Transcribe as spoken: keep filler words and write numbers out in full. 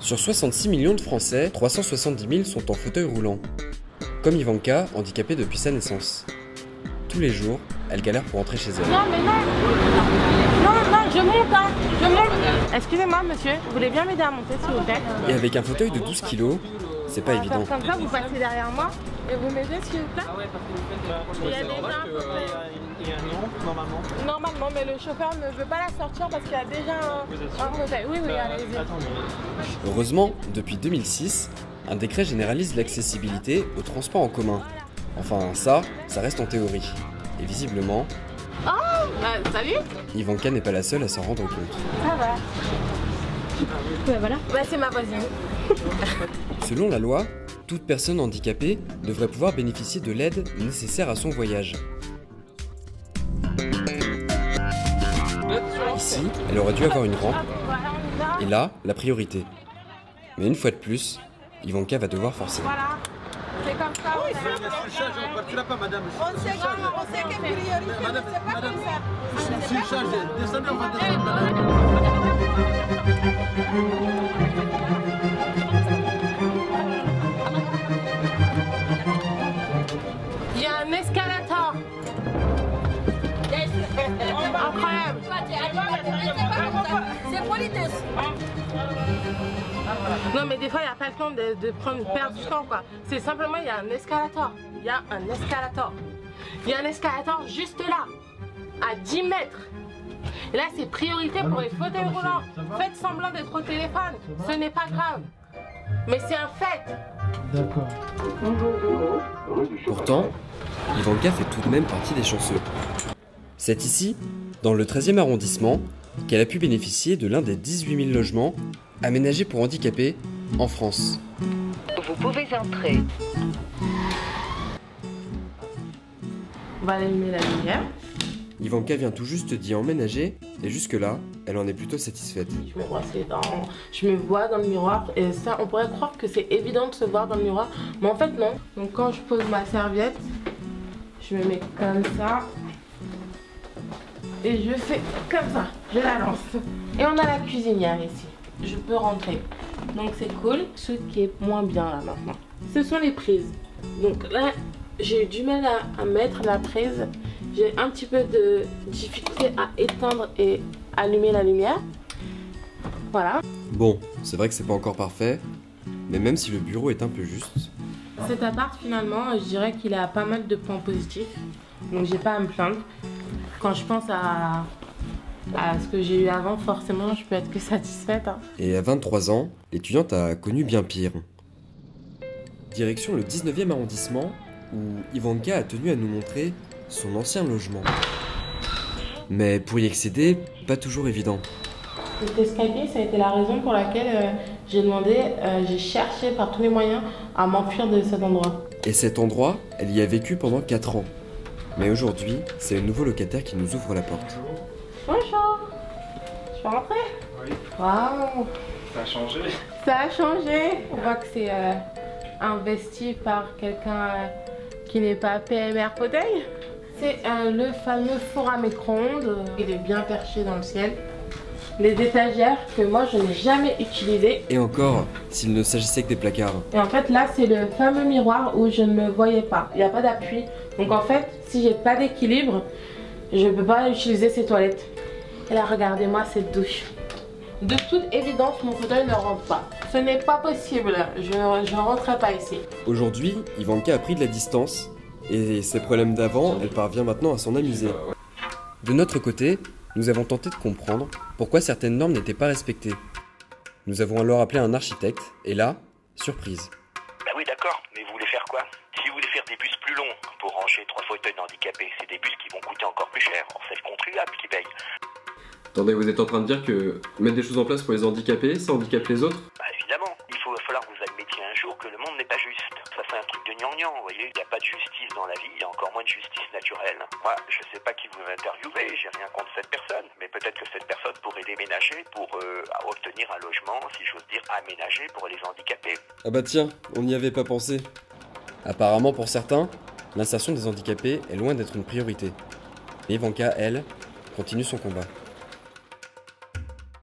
Sur soixante-six millions de Français, trois cent soixante-dix mille sont en fauteuil roulant. Comme Ivanka, handicapée depuis sa naissance. Tous les jours, elle galère pour rentrer chez elle. Non mais non. Non, non, je monte, hein. Je monte. Excusez-moi monsieur, vous voulez bien m'aider à monter s'il vous plaît? Et avec un fauteuil de douze kilos, c'est pas évident. Comme ça, vous passez derrière moi et vous m'aidez s'il vous plaît? Ah ouais, parce que il y a déjà un fauteuil. Il y a un nom, normalement. Normalement, mais le chauffeur ne veut pas la sortir parce qu'il y a déjà un, un fauteuil. Oui, oui, allez-y. Heureusement, depuis deux mille six, un décret généralise l'accessibilité aux transports en commun. Enfin, ça, ça reste en théorie. Et visiblement, Oh, bah, salut. Ivanka n'est pas la seule à s'en rendre compte. Ça va. Ouais, voilà. Bah, c'est ma voisine. Selon la loi, toute personne handicapée devrait pouvoir bénéficier de l'aide nécessaire à son voyage. Ici, elle aurait dû avoir une rampe, et là, la priorité. Mais une fois de plus, Ivanka va devoir forcer. Voilà. C'est comme ça. Oui, tu l'as pas, madame. On sait on sait quelle priorité, Madame, c'est pas madame, comme ça. je suis chargé. Descendez, on va descendre, madame. Il y a un escalator. Incroyable. C'est politesse. Non mais des fois il n'y a pas le temps de, de prendre, perdre du temps quoi. C'est simplement il y a un escalator. Il y a un escalator. Il y a un escalator juste là, à dix mètres. Et là c'est priorité pour les fauteuils roulants. Faites semblant d'être au téléphone, ce n'est pas grave. Mais c'est un fait. D'accord. Pourtant, Ivanka fait tout de même partie des chanceux. C'est ici, dans le treizième arrondissement, qu'elle a pu bénéficier de l'un des dix-huit mille logements aménagés pour handicapés en France. Vous pouvez entrer. On va allumer la lumière. Ivanka vient tout juste d'y emménager et jusque-là, elle en est plutôt satisfaite. Je me brosse les dents, je me vois dans le miroir et ça on pourrait croire que c'est évident de se voir dans le miroir, mais en fait non. Donc quand je pose ma serviette, je me mets comme ça et je fais comme ça, je la lance. Et on a la cuisinière ici, je peux rentrer, donc c'est cool. Ce qui est moins bien là maintenant, ce sont les prises. Donc là j'ai eu du mal à, à mettre la prise, j'ai un petit peu de difficulté à éteindre et allumer la lumière. Voilà. Bon, c'est vrai que c'est pas encore parfait, mais même si le bureau est un peu juste... Cet appart finalement, je dirais qu'il a pas mal de points positifs, donc j'ai pas à me plaindre. Quand je pense à, à ce que j'ai eu avant, forcément je peux être que satisfaite. Hein. Et à vingt-trois ans, l'étudiante a connu bien pire. Direction le dix-neuvième arrondissement, où Ivanka a tenu à nous montrer son ancien logement. Mais pour y accéder, pas toujours évident. Cet escalier, ça a été la raison pour laquelle euh, j'ai demandé, euh, j'ai cherché par tous les moyens à m'enfuir de cet endroit. Et cet endroit, elle y a vécu pendant quatre ans. Mais aujourd'hui, c'est le nouveau locataire qui nous ouvre la porte. Bonjour, je peux rentrer? Oui. Waouh, Ça a changé. ça a changé. On voit que c'est euh, investi par quelqu'un euh, qui n'est pas P M R fauteuil. C'est euh, le fameux four à micro-ondes. Il est bien perché dans le ciel. Les étagères que moi je n'ai jamais utilisées. Et encore, s'il ne s'agissait que des placards. Et en fait là c'est le fameux miroir où je ne me voyais pas. Il n'y a pas d'appui. Donc en fait si j'ai pas d'équilibre, je ne peux pas utiliser ces toilettes. Et là regardez-moi cette douche. De toute évidence mon fauteuil ne rentre pas. Ce n'est pas possible. Je ne rentrerai pas ici. Aujourd'hui, Ivanka a pris de la distance. Et ses problèmes d'avant, elle parvient maintenant à s'en amuser. De notre côté, nous avons tenté de comprendre pourquoi certaines normes n'étaient pas respectées. Nous avons alors appelé un architecte, et là, surprise. Bah oui d'accord, mais vous voulez faire quoi? Si vous voulez faire des bus plus longs pour ranger trois fauteuils d'handicapés, c'est des bus qui vont coûter encore plus cher. Or c'est le contribuable qui paye. Attendez, vous êtes en train de dire que mettre des choses en place pour les handicapés, ça handicape les autres? Bah évidemment, il faut, va falloir que vous admettiez un jour que le monde n'est pas juste. Ça c'est un truc de gnangnan, vous voyez, il n'y a pas de justice dans la vie, il y a encore moins de justice naturelle. Moi, je sais pas qui vous interviewez, j'ai rien contre cette personne, mais peut-être que cette personne pourrait déménager pour euh, obtenir un logement, si j'ose dire, aménagé pour les handicapés. Ah bah tiens, on n'y avait pas pensé. Apparemment pour certains, l'insertion des handicapés est loin d'être une priorité. Mais Ivanka, elle, continue son combat.